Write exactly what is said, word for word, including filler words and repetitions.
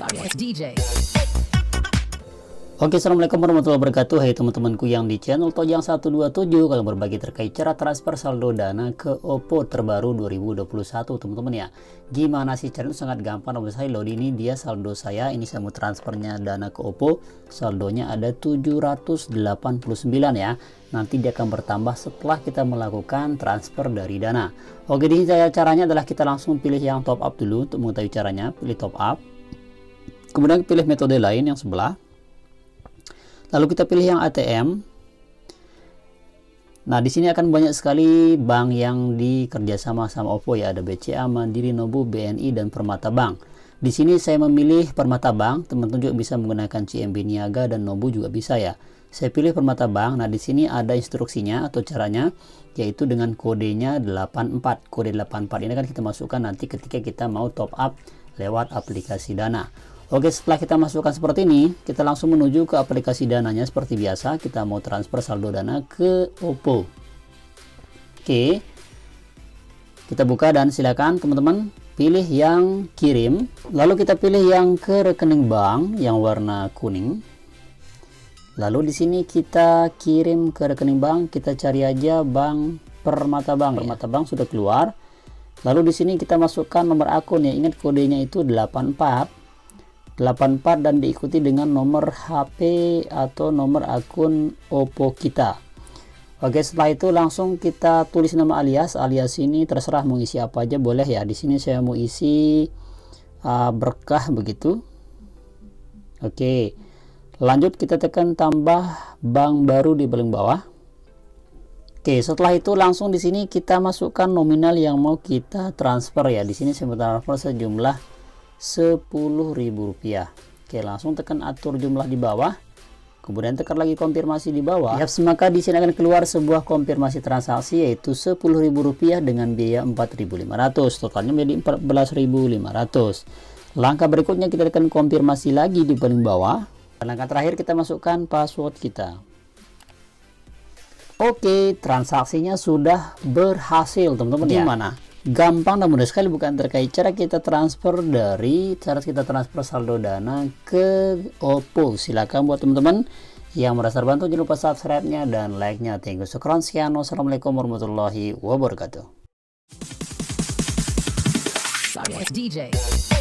D J. Oke, assalamualaikum warahmatullahi wabarakatuh. Hai teman-temanku yang di channel Tojang seratus dua puluh tujuh, kalau berbagi terkait cara transfer saldo dana ke Oppo terbaru dua ribu dua puluh satu, teman-teman ya. Gimana sih caranya? Sangat gampang. Nomor saya load ini, dia saldo saya. Ini saya mau transfernya dana ke Oppo. Saldonya ada tujuh ratus delapan puluh sembilan ya. Nanti dia akan bertambah setelah kita melakukan transfer dari dana. Oke, di sini caranya adalah kita langsung pilih yang top up dulu untuk mengetahui caranya. Pilih top up. Kemudian pilih metode lain yang sebelah. Lalu kita pilih yang A T M. Nah, di sini akan banyak sekali bank yang dikerjasama sama Oppo ya. Ada B C A, Mandiri, Nobu, B N I, dan Permata Bank. Di sini saya memilih Permata Bank. Teman-teman juga bisa menggunakan C M B Niaga dan Nobu juga bisa ya. Saya pilih Permata Bank. Nah, di sini ada instruksinya atau caranya, yaitu dengan kodenya delapan empat. Kode delapan empat ini kan kita masukkan nanti ketika kita mau top up lewat aplikasi Dana. Oke, setelah kita masukkan seperti ini, kita langsung menuju ke aplikasi Dananya seperti biasa. Kita mau transfer saldo Dana ke Oppo. Oke, kita buka dan silakan teman-teman pilih yang kirim. Lalu kita pilih yang ke rekening bank yang warna kuning. Lalu di sini kita kirim ke rekening bank. Kita cari aja bank Permata Bank. Permata Bank sudah keluar. Lalu di sini kita masukkan nomor akun ya. Ingat kodenya itu delapan empat. delapan empat dan diikuti dengan nomor H P atau nomor akun Oppo kita. Oke, setelah itu langsung kita tulis nama alias. Alias ini terserah mau isi apa aja boleh ya. Di sini saya mau isi uh, berkah begitu. Oke. Lanjut kita tekan tambah bank baru di paling bawah. Oke, setelah itu langsung di sini kita masukkan nominal yang mau kita transfer ya. Di sini saya mau transfer sejumlah sepuluh ribu rupiah. Oke, langsung tekan atur jumlah di bawah. Kemudian tekan lagi konfirmasi di bawah. Yaps, maka di sini akan keluar sebuah konfirmasi transaksi yaitu sepuluh ribu rupiah dengan biaya empat ribu lima ratus. Totalnya menjadi empat belas ribu lima ratus. Langkah berikutnya kita tekan konfirmasi lagi di paling bawah. Dan langkah terakhir kita masukkan password kita. Oke, transaksinya sudah berhasil, teman-teman. Gimana? Gampang dan mudah sekali bukan, terkait cara kita transfer dari cara kita transfer saldo Dana ke Oppo. Silakan buat teman-teman yang merasa terbantu, jangan lupa subscribe-nya dan like-nya. Thank you. Sekian, wassalamualaikum warahmatullahi wabarakatuh. D J.